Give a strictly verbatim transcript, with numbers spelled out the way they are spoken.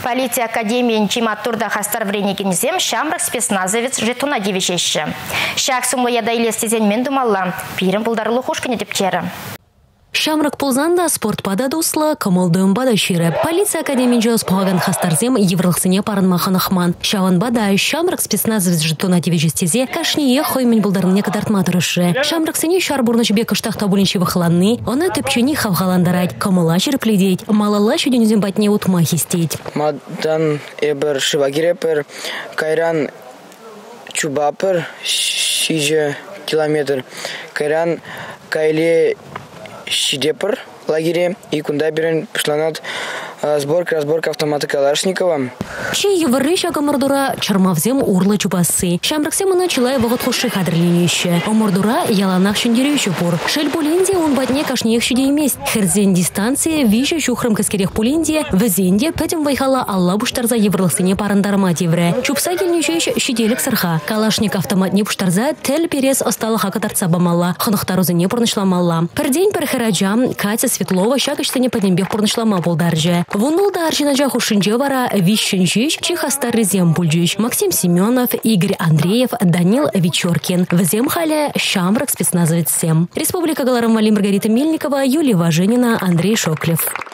Полиция академии Чиматурда хастар вренегензем шамрак спецназовец жетуна девишеші. Шак сумлы яда илестезен мен думалла. Пирім бұлдарылы хошкіне депчері. Шамрак ползанда спортпада дуслы, кымылдымбада шире. Полиция академии жос поган хастарзем еврлықсыне парынмахан ахман. Шаванбада шамрак спецназовец жетуна девишестезе кашние хоймен бұлдарыне кадартма тұрышы. Шамрак сыне шарбурныш бек штахта булинчи вахланны, она тепчени хавгаландарать, кымыла черепледеть, малала шуденюзем батне утма хистеть. Мадан эбер шивагирепер, кайран чубапер, шиже километр, кайран кайле Шидепр лагере и кунда берен пишланат сборка разборка автомата Калашникова. Чей еврыш агамордура чармавзем урла чупасы. Шамраксема начала его отхуши кадрленище. Омордура яланах шендерющий пор. Шель Пулинде он батне кашнех щудей месть. Херзен дистанция вижу чухрам каскерех Пулинде в зенде пятим вайхала Алла буштарза еврлысыне парандарма тевре. Чупса гельнющий щеделек сарха. Калашник автомат не буштарза тель перес остала хакатарца бамала. Ханахтарузыне порнышламала. Пердень перхераджам Катя Светлова щакачтыне поднебех порнышлама болдарже. Вунул даржи на джаху шинджевара Вищенжич, Чихастарызем Бульджич, Максим Семенов, Игорь Андреев, Данил Вечеркин. В земхале Шамрак спецназовец семь. Республика Галарам Вали Маргарита Мельникова, Юлия Важенина, Андрей Шоклев.